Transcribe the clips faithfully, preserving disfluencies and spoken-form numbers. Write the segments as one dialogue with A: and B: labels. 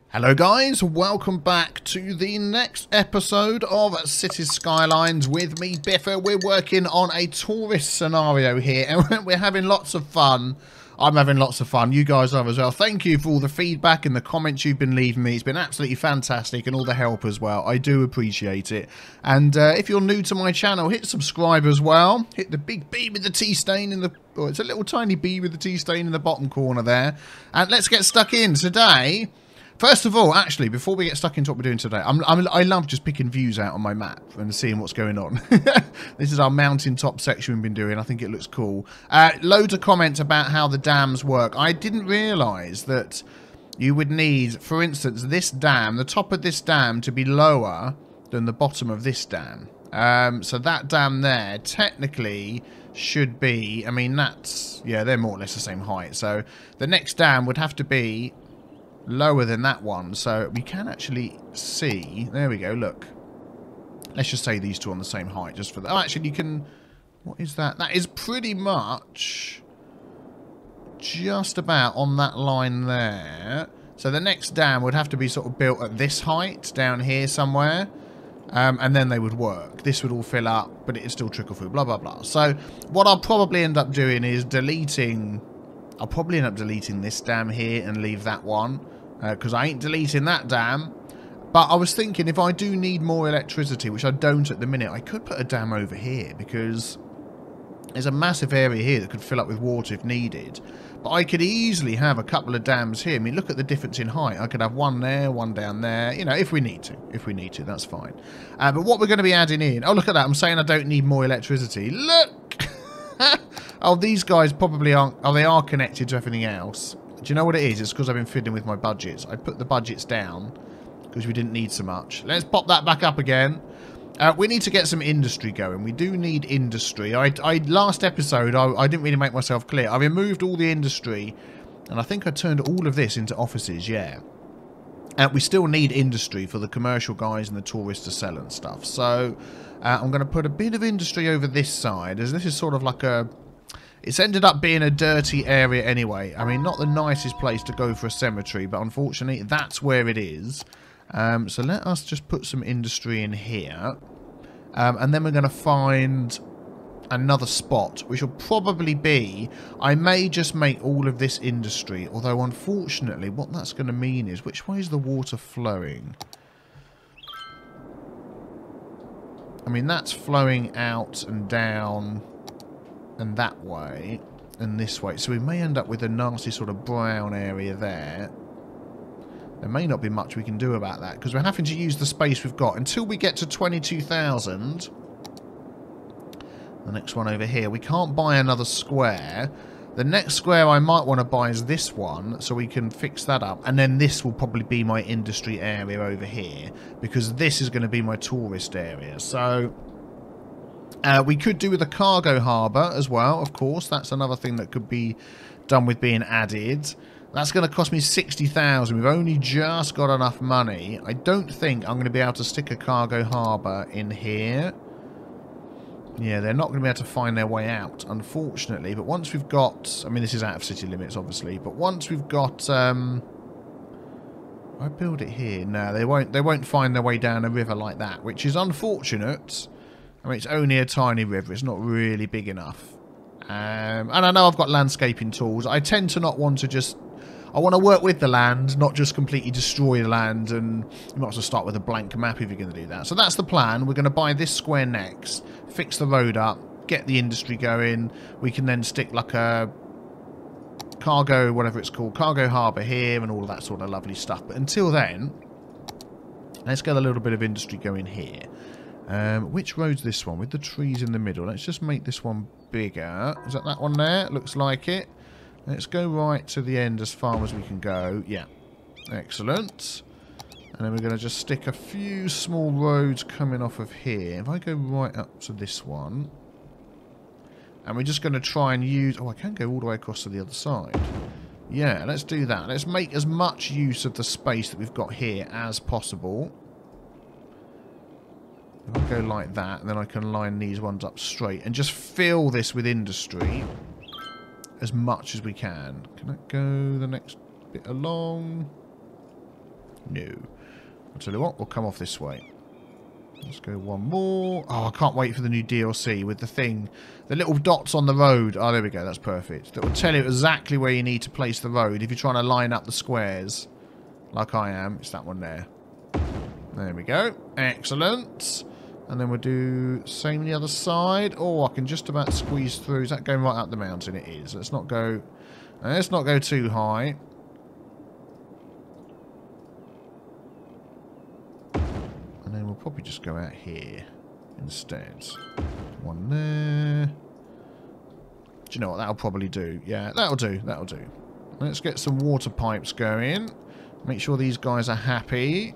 A: Hello guys, welcome back to the next episode of Cities Skylines with me, Biffa. We're working on a tourist scenario here and we're having lots of fun. I'm having lots of fun. You guys are as well. Thank you for all the feedback and the comments you've been leaving me. It's been absolutely fantastic, and all the help as well. I do appreciate it. And uh, if you're new to my channel, hit subscribe as well. Hit the big B with the T stain in the... Oh, it's a little tiny B with the T stain in the bottom corner there. And let's get stuck in today. First of all, actually, before we get stuck into what we're doing today, I'm, I'm, I love just picking views out on my map and seeing what's going on. This is our mountaintop section we've been doing. I think it looks cool. Uh, loads of comments about how the dams work. I didn't realise that you would need, for instance, this dam, the top of this dam, to be lower than the bottom of this dam. Um, so that dam there, technically, should be, I mean, that's, yeah, they're more or less the same height. So the next dam would have to be lower than that one, so we can actually see. There we go, look, let's just say these two on the same height just for that. Oh, actually you can, what is that? That is pretty much just about on that line there. So the next dam would have to be sort of built at this height down here somewhere, um, and then they would work. This would all fill up, but it'd still trickle through, blah blah blah. So what I'll probably end up doing is deleting, I'll probably end up deleting this dam here and leave that one, because uh, I ain't deleting that dam. But I was thinking, if I do need more electricity, which I don't at the minute, I could put a dam over here, because there's a massive area here that could fill up with water if needed. But I could easily have a couple of dams here. I mean, look at the difference in height. I could have one there, one down there, you know, if we need to. If we need to, that's fine. Uh, but what we're going to be adding in... Oh, look at that. I'm saying I don't need more electricity. Look! Oh, these guys probably aren't... Oh, they are connected to everything else. Do you know what it is? It's because I've been fiddling with my budgets. I put the budgets down because we didn't need so much. Let's pop that back up again. Uh, we need to get some industry going. We do need industry. I, I last episode, I, I didn't really make myself clear. I removed all the industry, and I think I turned all of this into offices, yeah. Uh, we still need industry for the commercial guys and the tourists to sell and stuff. So uh, I'm going to put a bit of industry over this side, as this is sort of like a... It's ended up being a dirty area anyway. I mean, not the nicest place to go for a cemetery, but unfortunately, that's where it is. Um, so let us just put some industry in here. Um, and then we're going to find another spot, which will probably be... I may just make all of this industry, although unfortunately, what that's going to mean is... Which way is the water flowing? I mean, that's flowing out and down... and that way, and this way. So we may end up with a nasty sort of brown area there. There may not be much we can do about that, because we're having to use the space we've got. Until we get to twenty-two thousand, the next one over here, we can't buy another square. The next square I might want to buy is this one, so we can fix that up. And then this will probably be my industry area over here, because this is going to be my tourist area. So... Uh, we could do with a cargo harbour as well, of course. That's another thing that could be done with being added. That's going to cost me sixty thousand. We've only just got enough money. I don't think I'm going to be able to stick a cargo harbour in here. Yeah, they're not going to be able to find their way out, unfortunately. But once we've got... I mean, this is out of city limits, obviously. But once we've got... Um, I build it here. No, they won't, they won't find their way down a river like that, which is unfortunate. I mean, it's only a tiny river. It's not really big enough. Um, and I know I've got landscaping tools. I tend to not want to just... I want to work with the land, not just completely destroy the land. And you might as well start with a blank map if you're going to do that. So that's the plan. We're going to buy this square next. Fix the road up. Get the industry going. We can then stick like a cargo, whatever it's called, cargo harbour here and all of that sort of lovely stuff. But until then, let's get a little bit of industry going here. Um, which road's this one? With the trees in the middle. Let's just make this one bigger. Is that that one there? Looks like it. Let's go right to the end as far as we can go. Yeah. Excellent. And then we're going to just stick a few small roads coming off of here. If I go right up to this one. And we're just going to try and use... Oh, I can go all the way across to the other side. Yeah, let's do that. Let's make as much use of the space that we've got here as possible. If I go like that, then I can line these ones up straight and just fill this with industry as much as we can. Can I go the next bit along? No. I'll tell you what, we'll come off this way. Let's go one more. Oh, I can't wait for the new D L C with the thing. The little dots on the road. Oh, there we go. That's perfect. That will tell you exactly where you need to place the road if you're trying to line up the squares. Like I am. It's that one there. There we go. Excellent. And then we'll do same on the other side. Oh, I can just about squeeze through. Is that going right up the mountain? It is. Let's not go... Let's not go too high. And then we'll probably just go out here instead. One there. Do you know what? That'll probably do. Yeah, that'll do. That'll do. Let's get some water pipes going. Make sure these guys are happy.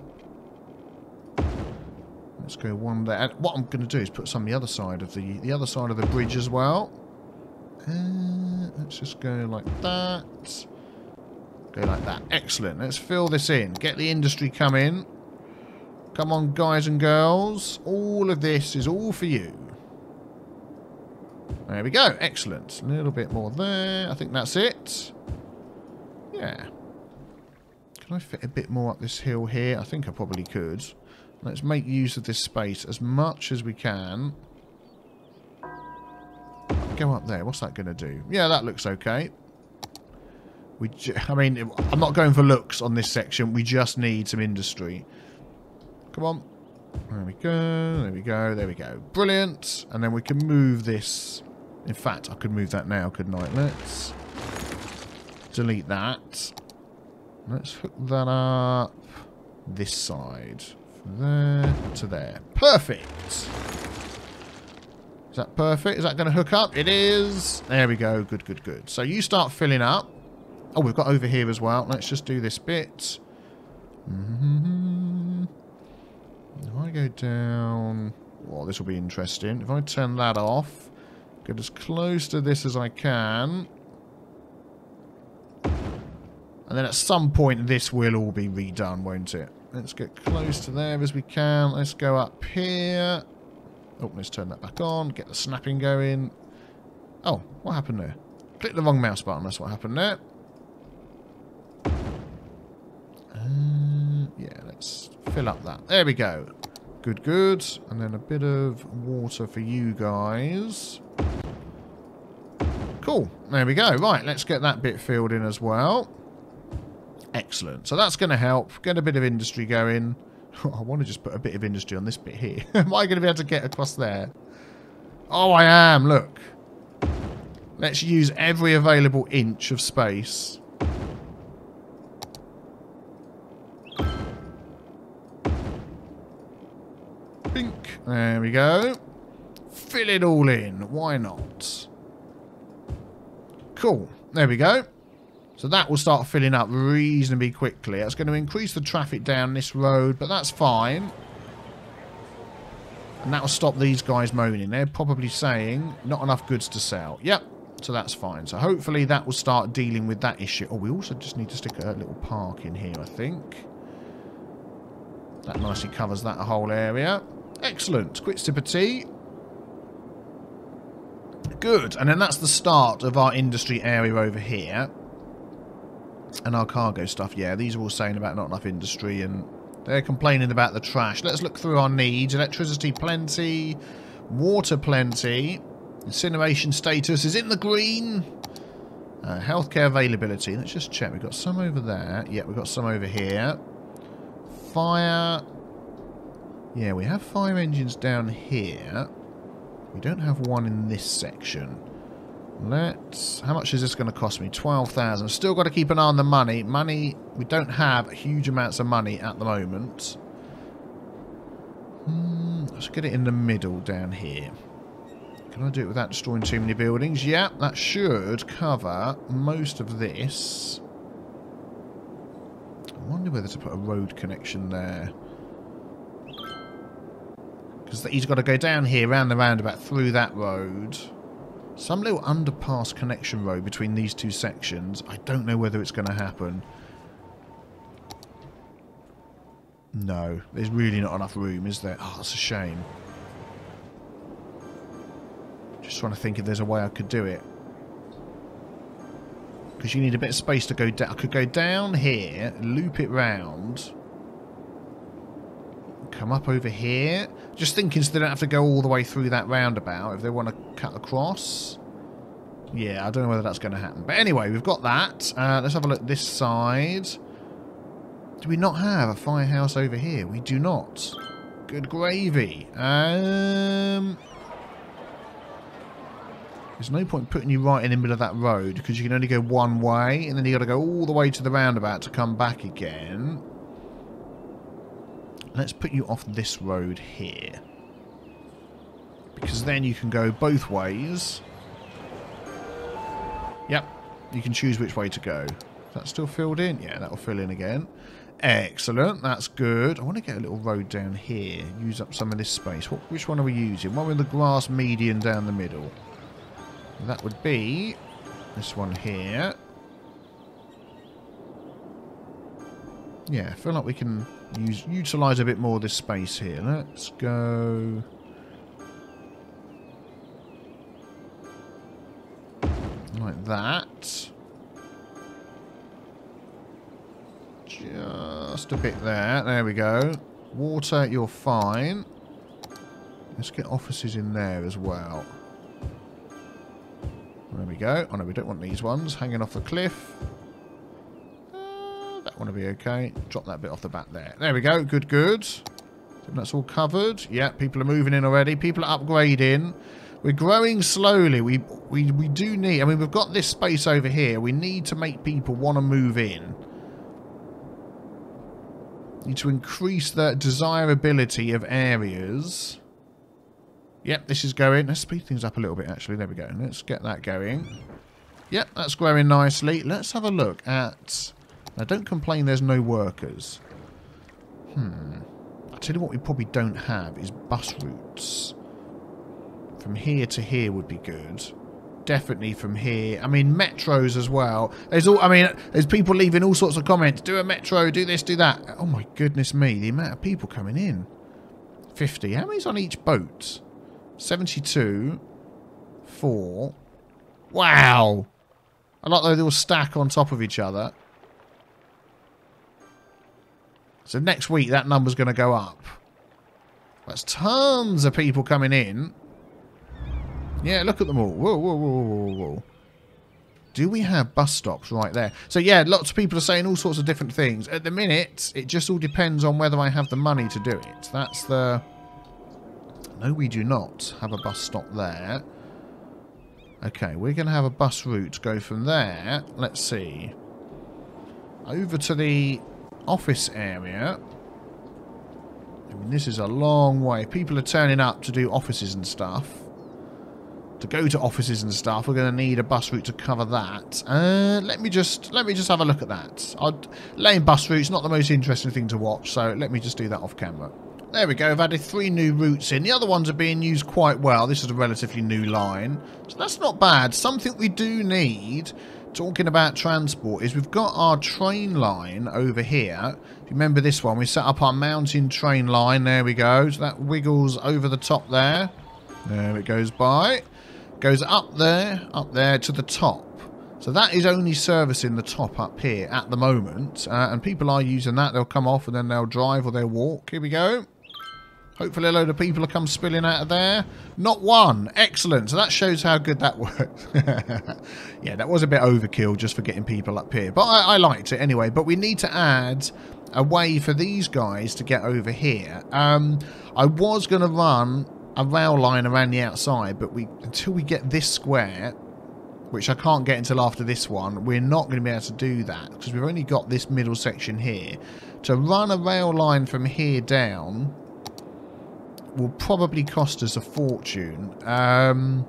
A: Let's go one there. And what I'm going to do is put some on the other side of the the other side of the bridge as well. Uh, let's just go like that. Go like that. Excellent. Let's fill this in. Get the industry coming. Come on, guys and girls. All of this is all for you. There we go. Excellent. A little bit more there. I think that's it. Yeah. Can I fit a bit more up this hill here? I think I probably could. Let's make use of this space as much as we can. Go up there. What's that going to do? Yeah, that looks okay. We, ju I mean, I'm not going for looks on this section. We just need some industry. Come on. There we go. There we go. There we go. Brilliant. And then we can move this. In fact, I could move that now, couldn't I? Let's delete that. Let's hook that up this side. From there to there. Perfect. Is that perfect? Is that going to hook up? It is. There we go. Good, good, good. So you start filling up. Oh, we've got over here as well. Let's just do this bit. Mm-hmm. If I go down... Well, this will be interesting. If I turn that off, get as close to this as I can. And then at some point, this will all be redone, won't it? Let's get close to there as we can. Let's go up here. Oh, let's turn that back on. Get the snapping going. Oh, what happened there? Click the wrong mouse button. That's what happened there. Uh, yeah, let's fill up that. There we go. Good, good. And then a bit of water for you guys. Cool. There we go. Right, let's get that bit filled in as well. Excellent. So that's going to help. Get a bit of industry going. I want to just put a bit of industry on this bit here. Am I going to be able to get across there? Oh, I am. Look. Let's use every available inch of space. Bink. There we go. Fill it all in. Why not? Cool. There we go. So that will start filling up reasonably quickly. That's going to increase the traffic down this road, but that's fine. And that will stop these guys moaning. They're probably saying not enough goods to sell. Yep. So that's fine. So hopefully that will start dealing with that issue. Oh, we also just need to stick a little park in here, I think. That nicely covers that whole area. Excellent. Quick sip of tea. Good. And then that's the start of our industry area over here. And our cargo stuff, yeah, these are all saying about not enough industry and they're complaining about the trash. Let's look through our needs. Electricity plenty, water plenty, incineration status is in the green, uh, healthcare availability. Let's just check. We've got some over there. Yeah, we've got some over here. Fire. Yeah, we have fire engines down here. We don't have one in this section. Let's... How much is this going to cost me? twelve thousand. Still got to keep an eye on the money. Money... We don't have huge amounts of money at the moment. Hmm, let's get it in the middle down here. Can I do it without destroying too many buildings? Yeah, that should cover most of this. I wonder whether to put a road connection there. Because he's got to go down here, round the roundabout, through that road. Some little underpass connection road between these two sections. I don't know whether it's going to happen. No, there's really not enough room, is there? Oh, that's a shame. Just trying to think if there's a way I could do it. Because you need a bit of space to go down. I could go down here, loop it round. come up over here. Just thinking so they don't have to go all the way through that roundabout if they want to cut across. Yeah, I don't know whether that's going to happen. But anyway, we've got that. Uh, let's have a look this side. Do we not have a firehouse over here? We do not. Good gravy. Um, there's no point putting you right in the middle of that road because you can only go one way and then you got to go all the way to the roundabout to come back again. Let's put you off this road here. Because then you can go both ways. Yep, you can choose which way to go. Is that still filled in? Yeah, that'll fill in again. Excellent, that's good. I want to get a little road down here. Use up some of this space. What, which one are we using? One with the grass median down the middle. That would be this one here. Yeah, I feel like we can use utilise a bit more of this space here. Let's go... like that. Just a bit there. There we go. Water, you're fine. Let's get offices in there as well. There we go. Oh no, we don't want these ones hanging off the cliff. Uh, that one will be okay. Drop that bit off the back there. There we go. Good, good. Think that's all covered. Yeah, people are moving in already. People are upgrading. We're growing slowly. We, we, we do need... I mean, we've got this space over here. We need to make people want to move in. Need to increase the desirability of areas. Yep, this is going. Let's speed things up a little bit, actually. There we go. Let's get that going. Yep, that's growing nicely. Let's have a look at... Now, don't complain there's no workers. Hmm. I'll tell you what we probably don't have is bus routes. From here to here would be good. Definitely from here. I mean, metros as well. There's all. I mean, there's people leaving all sorts of comments. Do a metro, do this, do that. Oh my goodness me, the amount of people coming in. fifty. How many's on each boat? seventy-two. four. Wow. I like though they all stack on top of each other. So next week that number's going to go up. That's tons of people coming in. Yeah, look at them all. Whoa, whoa, whoa, whoa, whoa. Do we have bus stops right there? So, yeah, lots of people are saying all sorts of different things. At the minute, it just all depends on whether I have the money to do it. That's the... No, we do not have a bus stop there. Okay, we're going to have a bus route go from there. Let's see. Over to the office area. I mean, this is a long way. People are turning up to do offices and stuff. To go to offices and stuff, we're going to need a bus route to cover that. Uh, let me just let me just have a look at that. I'd, laying bus routes not the most interesting thing to watch, so let me just do that off camera. There we go. I've added three new routes in. The other ones are being used quite well. This is a relatively new line, so that's not bad. Something we do need, talking about transport, is we've got our train line over here. If you remember this one, we set up our mountain train line. There we go. So that wiggles over the top there. There it goes by. Goes up there, up there to the top. So that is only servicing the top up here at the moment. Uh, and people are using that. They'll come off and then they'll drive or they'll walk. Here we go. Hopefully a load of people will come spilling out of there. Not one. Excellent. So that shows how good that worked. Yeah, that was a bit overkill just for getting people up here. But I, I liked it anyway. But we need to add a way for these guys to get over here. Um, I was going to run a rail line around the outside, but we until we get this square, which I can't get until after this one, we're not going to be able to do that because we've only got this middle section here. To run a rail line from here down will probably cost us a fortune, um,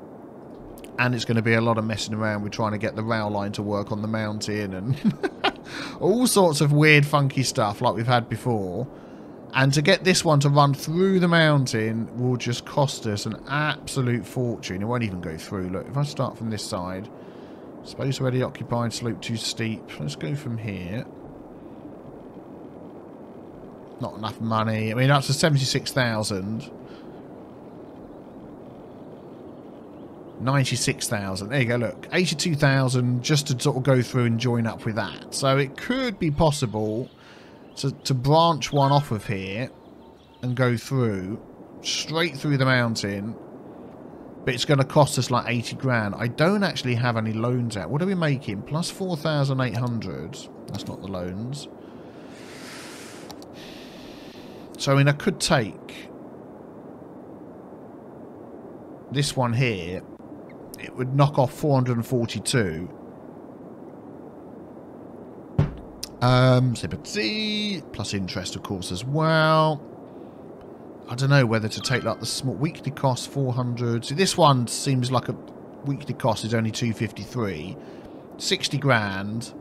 A: and it's going to be a lot of messing around with trying to get the rail line to work on the mountain and all sorts of weird funky stuff like we've had before. And to get this one to run through the mountain will just cost us an absolute fortune. It won't even go through. Look, if I start from this side, space already occupied, slope too steep. Let's go from here. Not enough money. I mean, that's a seventy-six thousand. ninety-six thousand. There you go, look. eighty-two thousand just to sort of go through and join up with that. So it could be possible to, to branch one off of here and go through, straight through the mountain, but it's going to cost us like eighty grand. I don't actually have any loans out. What are we making? Plus four thousand eight hundred. That's not the loans. So, I mean, I could take this one here. It would knock off four hundred forty-two. Um, sympathy, plus interest, of course, as well. I don't know whether to take like the small weekly cost four hundred. See, this one seems like a weekly cost is only two fifty-three. sixty grand.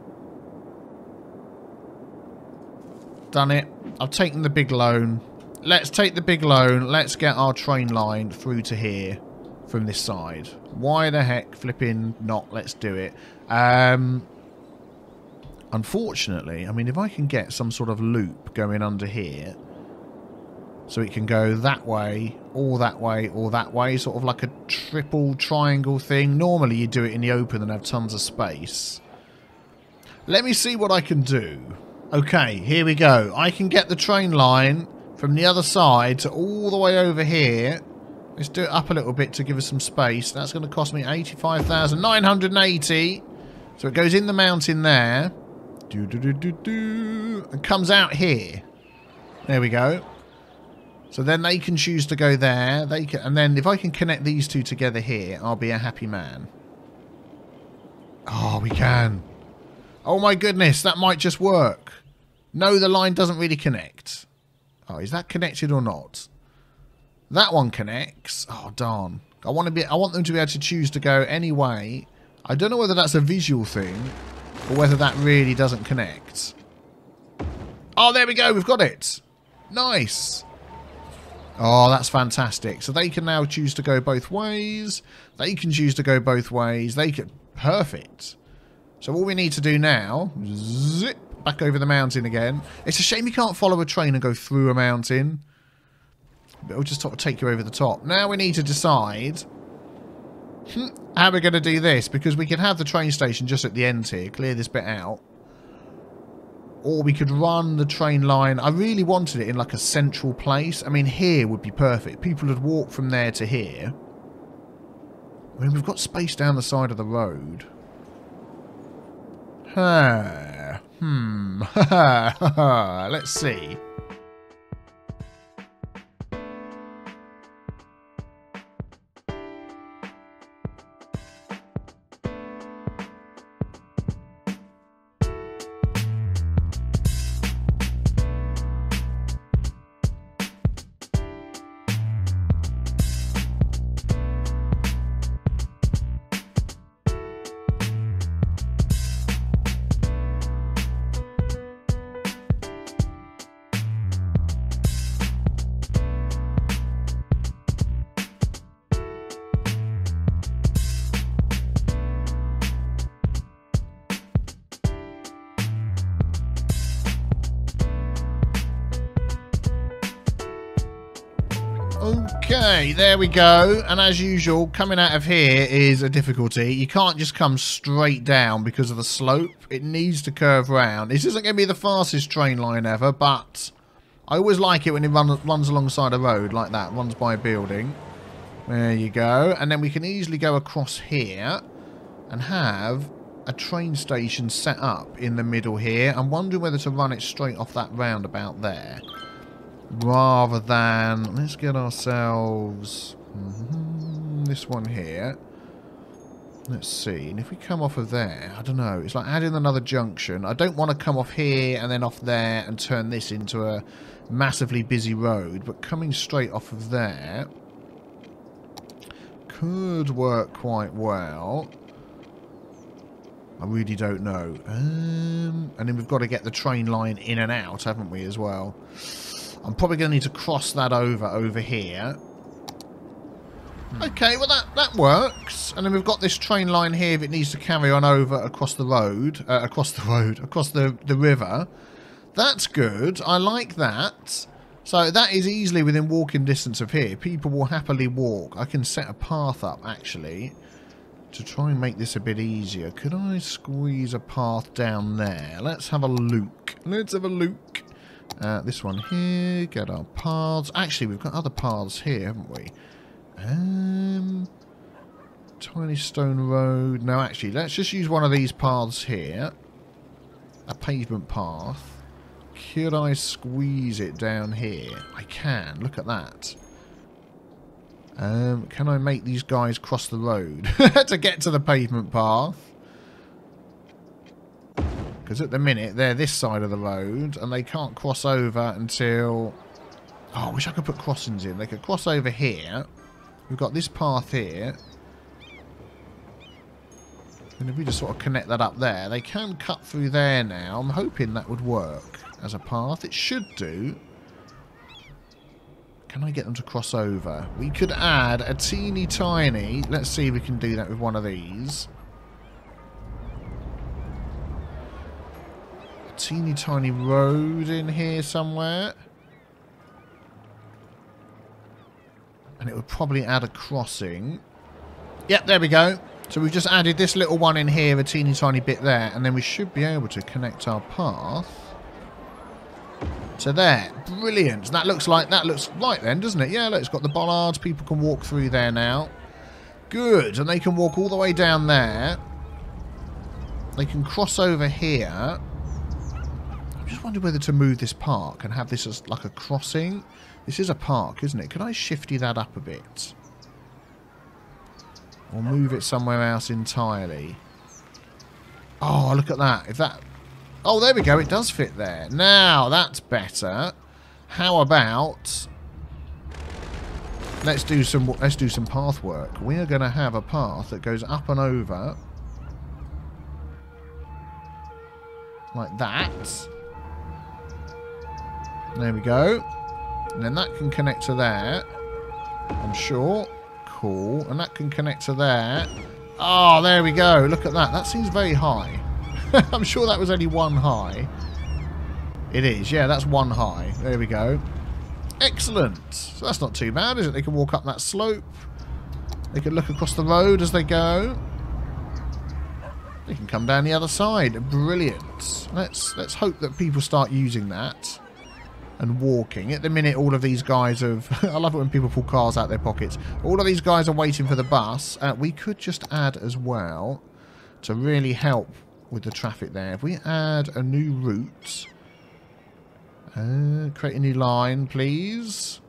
A: Done it. I've taken the big loan. Let's take the big loan. Let's get our train line through to here from this side. Why the heck flipping not? Let's do it. Um, unfortunately, I mean, if I can get some sort of loop going under here, so it can go that way, or that way, or that way, sort of like a triple triangle thing. Normally you do it in the open and have tons of space. Let me see what I can do. Okay, here we go. I can get the train line from the other side to all the way over here. Let's do it up a little bit to give us some space. That's going to cost me eighty-five thousand nine hundred eighty. So it goes in the mountain there. Do, do, do, do, do, and comes out here. There we go. So then they can choose to go there. They can, and then if I can connect these two together here, I'll be a happy man. Oh, we can. Oh my goodness, that might just work. No, the line doesn't really connect. Oh, is that connected or not? That one connects. Oh, darn. I want to be. I want them to be able to choose to go any way. I don't know whether that's a visual thing or whether that really doesn't connect. Oh, there we go. We've got it. Nice. Oh, that's fantastic. So they can now choose to go both ways. They can choose to go both ways. They can... Perfect. So all we need to do now... Zip back over the mountain again. It's a shame you can't follow a train and go through a mountain. It'll just sort of take you over the top. Now we need to decide how we're going to do this. Because we can have the train station just at the end here. Clear this bit out. Or we could run the train line. I really wanted it in like a central place. I mean, here would be perfect. People would walk from there to here. I mean, we've got space down the side of the road. Huh. Hmm. Let's see. Okay, there we go. And as usual, coming out of here is a difficulty. You can't just come straight down because of the slope. It needs to curve round. This isn't going to be the fastest train line ever, but I always like it when it run, runs alongside a road like that. Runs by a building. There you go. And then we can easily go across here and have a train station set up in the middle here. I'm wondering whether to run it straight off that roundabout there. Rather than, let's get ourselves mm-hmm, this one here. Let's see. And if we come off of there, I don't know. It's like adding another junction. I don't want to come off here and then off there and turn this into a massively busy road. But coming straight off of there could work quite well. I really don't know. Um, and then we've got to get the train line in and out, haven't we, as well? I'm probably going to need to cross that over over here. Okay, well that, that works. And then we've got this train line here if it needs to carry on over across the road. Uh, across the road. Across the, the river. That's good. I like that. So that is easily within walking distance of here. People will happily walk. I can set a path up, actually, to try and make this a bit easier. Could I squeeze a path down there? Let's have a look. Let's have a look. Uh, this one here, get our paths. Actually, we've got other paths here, haven't we? Um, tiny stone road. No, actually, let's just use one of these paths here. A pavement path. Could I squeeze it down here? I can. Look at that. Um, can I make these guys cross the road to get to the pavement path? Because at the minute, they're this side of the road, and they can't cross over until... Oh, I wish I could put crossings in. They could cross over here. We've got this path here. And if we just sort of connect that up there, they can cut through there now. I'm hoping that would work as a path. It should do. Can I get them to cross over? We could add a teeny tiny... Let's see if we can do that with one of these. A teeny tiny road in here somewhere. And it would probably add a crossing. Yep, there we go. So we've just added this little one in here, a teeny tiny bit there, and then we should be able to connect our path to there. Brilliant. That looks like that looks right then, doesn't it? Yeah, look, it's got the bollards. People can walk through there now. Good. And they can walk all the way down there. They can cross over here. I'm just wondering whether to move this park and have this as like a crossing. This is a park, isn't it? Could I shifty that up a bit? Or move it somewhere else entirely? Oh, look at that. If that... Oh, there we go. It does fit there. Now, that's better. How about... Let's do some let's do some path work. We are going to have a path that goes up and over. Like that. There we go. And then that can connect to there. I'm sure. Cool. And that can connect to there. Oh, there we go. Look at that. That seems very high. I'm sure that was only one high. It is. Yeah, that's one high. There we go. Excellent. So that's not too bad, is it? They can walk up that slope. They can look across the road as they go. They can come down the other side. Brilliant. Let's let's hope that people start using that. And walking. At the minute, all of these guys have... I love it when people pull cars out their pockets. All of these guys are waiting for the bus. Uh, we could just add as well to really help with the traffic there. If we add a new route... Uh, create a new line, please.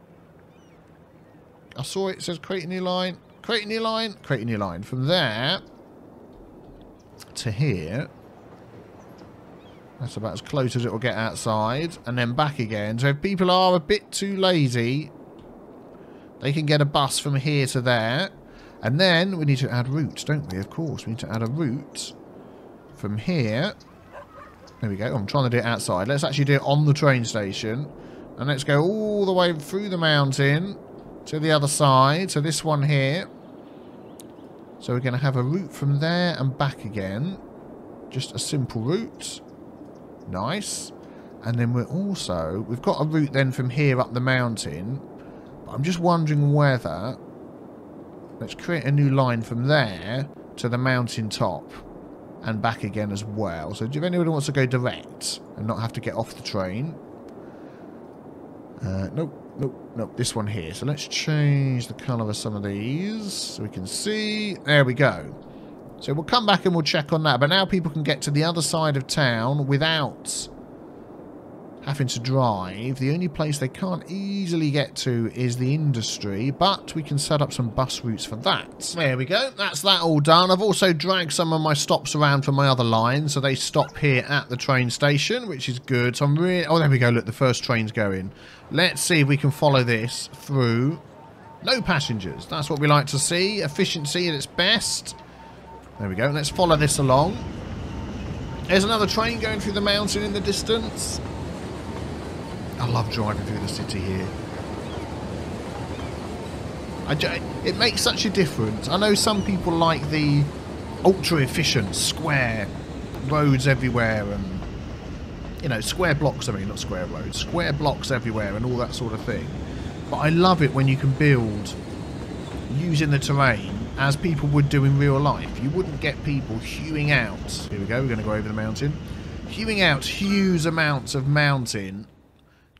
A: I saw it. It says create a new line. Create a new line. Create a new line. From there to here... That's about as close as it will get outside. And then back again. So if people are a bit too lazy, they can get a bus from here to there. And then we need to add routes, don't we? Of course. We need to add a route from here. There we go. I'm trying to do it outside. Let's actually do it on the train station. And let's go all the way through the mountain to the other side. So this one here. So we're going to have a route from there and back again. Just a simple route. Nice. And then we're also... We've got a route then from here up the mountain. But I'm just wondering whether... Let's create a new line from there to the mountain top. And back again as well. So if anyone wants to go direct and not have to get off the train... Uh, nope, nope, nope. This one here. So let's change the colour of some of these. So we can see... There we go. So we'll come back and we'll check on that. But now people can get to the other side of town without having to drive. The only place they can't easily get to is the industry. But we can set up some bus routes for that. There we go. That's that all done. I've also dragged some of my stops around from my other lines. So they stop here at the train station, which is good. So I'm really... Oh, there we go. Look, the first train's going. Let's see if we can follow this through. No passengers. That's what we like to see. Efficiency at its best. There we go. Let's follow this along. There's another train going through the mountain in the distance. I love driving through the city here. I, it makes such a difference. I know some people like the ultra-efficient square roads everywhere and, you know, square blocks, I mean, not square roads, square blocks everywhere and all that sort of thing. But I love it when you can build using the terrain as people would do in real life. You wouldn't get people hewing out. Here we go, we're going to go over the mountain. Hewing out huge amounts of mountain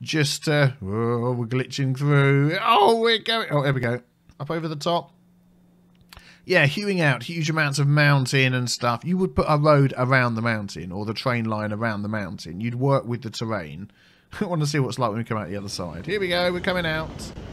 A: Just, uh, oh, we're glitching through. Oh, we're going. Oh, there we go. Up over the top. Yeah, hewing out huge amounts of mountain and stuff. You would put a road around the mountain or the train line around the mountain. You'd work with the terrain. I want to see what it's like when we come out the other side. Here we go. We're coming out.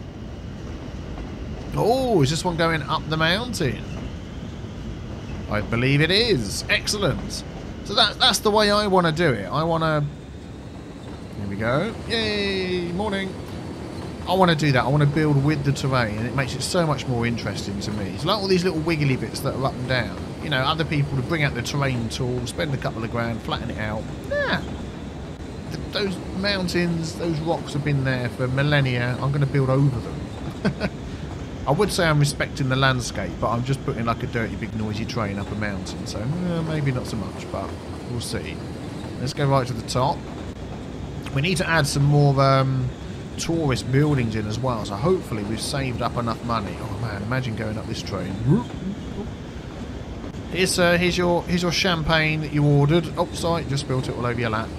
A: Oh, is this one going up the mountain? I believe it is. Excellent. So that, that's the way I want to do it. I want to... Here we go. Yay! Morning. I want to do that. I want to build with the terrain, and it makes it so much more interesting to me. It's like all these little wiggly bits that are up and down. You know, other people to bring out the terrain tool, spend a couple of grand, flatten it out. Yeah. Th those mountains, those rocks have been there for millennia. I'm going to build over them. I would say I'm respecting the landscape, but I'm just putting like a dirty, big, noisy train up a mountain. So eh, maybe not so much, but we'll see. Let's go right to the top. We need to add some more... Um, tourist buildings in as well, so hopefully we've saved up enough money. Oh man, imagine going up this train. Here's uh, here's your here's your champagne that you ordered. Oh, sorry, just spilled it all over your lap.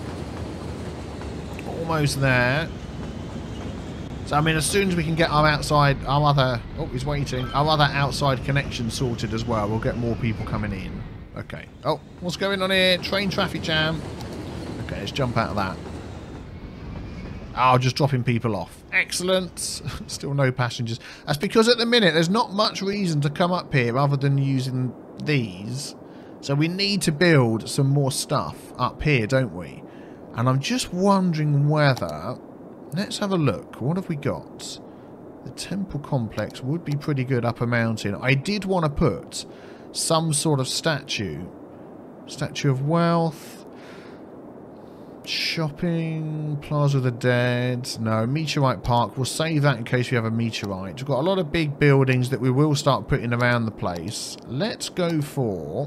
A: Almost there. So I mean, as soon as we can get our outside, our other oh, he's waiting. Our other outside connection sorted as well. We'll get more people coming in. Okay. Oh, what's going on here? Train traffic jam. Okay, let's jump out of that. Oh, just dropping people off. Excellent. Still no passengers. That's because at the minute there's not much reason to come up here other than using these. So we need to build some more stuff up here, don't we? And I'm just wondering whether... Let's have a look. What have we got? The temple complex would be pretty good up a mountain. I did want to put some sort of statue. Statue of Wealth... Shopping, Plaza of the Dead. No, Meteorite Park. We'll save that in case we have a meteorite. We've got a lot of big buildings that we will start putting around the place. Let's go for...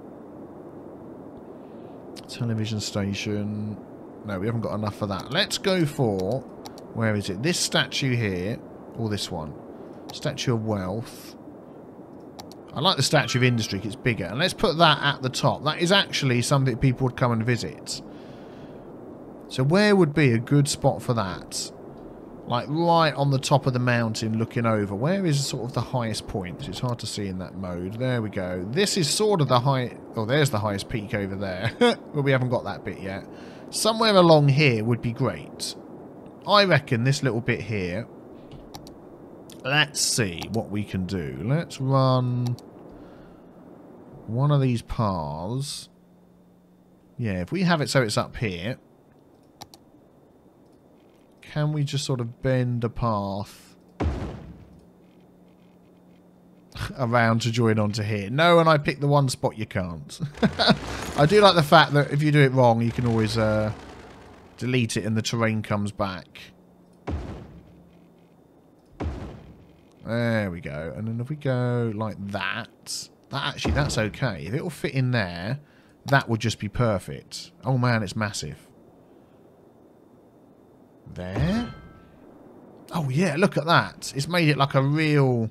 A: Television station. No, we haven't got enough for that. Let's go for... Where is it? This statue here. Or this one. Statue of Wealth. I like the Statue of Industry because it's bigger. And let's put that at the top. That is actually something people would come and visit. So where would be a good spot for that? Like right on the top of the mountain looking over. Where is sort of the highest point? It's hard to see in that mode. There we go. This is sort of the high... Oh, there's the highest peak over there. But we haven't got that bit yet. Somewhere along here would be great. I reckon this little bit here. Let's see what we can do. Let's run one of these paths. Yeah, if we have it so it's up here... Can we just sort of bend a path around to join onto here? No, and I picked the one spot you can't. I do like the fact that if you do it wrong, you can always uh, delete it and the terrain comes back. There we go. And then if we go like that, that actually, that's okay. If it'll fit in there, that would just be perfect. Oh man, it's massive. There. Oh yeah, look at that. It's made it like a real...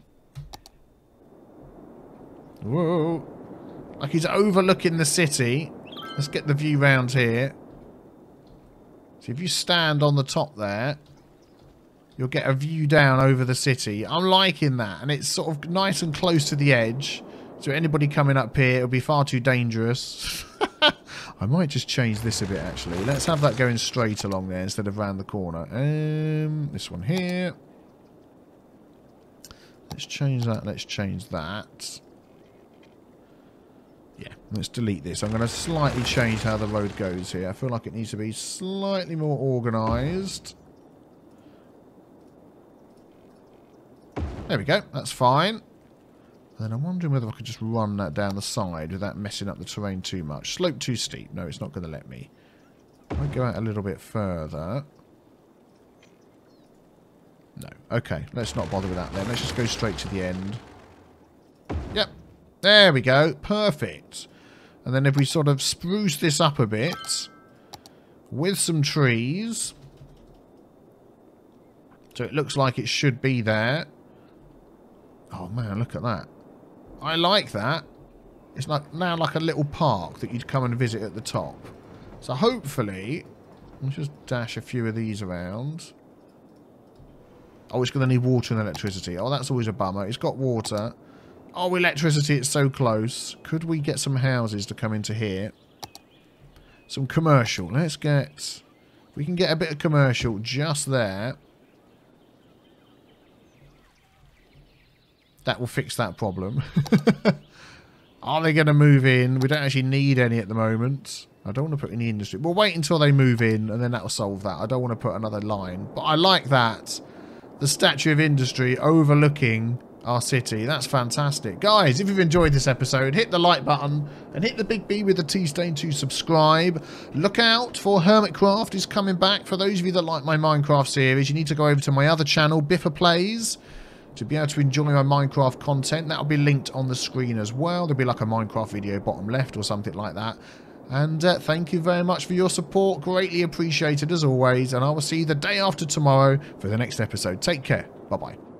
A: Whoa. Like he's overlooking the city. Let's get the view round here. So if you stand on the top there, you'll get a view down over the city. I'm liking that. And it's sort of nice and close to the edge. So anybody coming up here, it'll be far too dangerous. I might just change this a bit, actually. Let's have that going straight along there instead of round the corner. Um, this one here. Let's change that. Let's change that. Yeah, let's delete this. I'm going to slightly change how the road goes here. I feel like it needs to be slightly more organised. There we go. That's fine. Then I'm wondering whether I could just run that down the side without messing up the terrain too much. Slope too steep. No, it's not going to let me. I'll go out a little bit further. No. Okay, let's not bother with that then. Let's just go straight to the end. Yep. There we go. Perfect. And then if we sort of spruce this up a bit with some trees. So it looks like it should be there. Oh man, look at that. I like that. It's like now like a little park that you'd come and visit at the top. So hopefully Let's just dash a few of these around. Oh, it's going to need water and electricity. Oh, that's always a bummer. It's got water. Oh, electricity, it's so close. Could we get some houses to come into here? Some commercial. Let's get... We can get a bit of commercial just there. That will fix that problem. Are they going to move in? We don't actually need any at the moment. I don't want to put any industry. We'll wait until they move in and then that will solve that. I don't want to put another line. But I like that. The Statue of Industry overlooking our city. That's fantastic. Guys, if you've enjoyed this episode, hit the like button and hit the big B with the T stain to subscribe. Look out for Hermitcraft is coming back. For those of you that like my Minecraft series, you need to go over to my other channel, Biffa Plays, to be able to enjoy my Minecraft content. That'll be linked on the screen as well. There'll be like a Minecraft video bottom left or something like that. And uh, thank you very much for your support. Greatly appreciated as always. And I will see you the day after tomorrow for the next episode. Take care. Bye-bye.